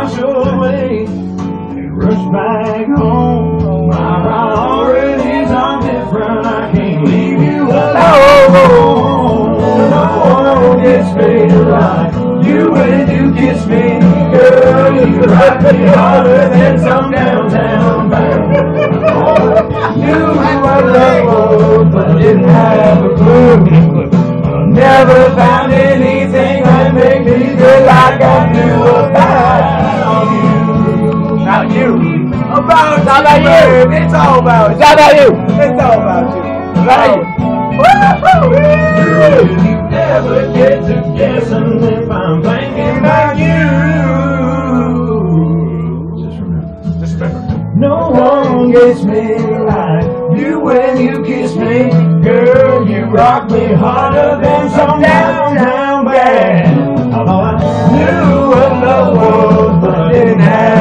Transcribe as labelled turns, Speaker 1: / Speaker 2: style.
Speaker 1: wash away. Rush back home. My priorities are different. I can't leave you alone. No one gets me like you when you kiss me, girl. You rock me harder than some downtown band. Knew what love was, but didn't have a clue. Never found anything that made me feel like I knew about you.
Speaker 2: Not you.
Speaker 1: About
Speaker 2: How about you?
Speaker 1: It's all about you.
Speaker 2: How about you?
Speaker 1: It's all about you.
Speaker 2: Right.
Speaker 1: Girl, you never get to guessing if I'm thinking about you. Just remember. No one gets me like you when you kiss me. Girl, you rock me harder than some downtown band. Although I knew what love was, but I didn't have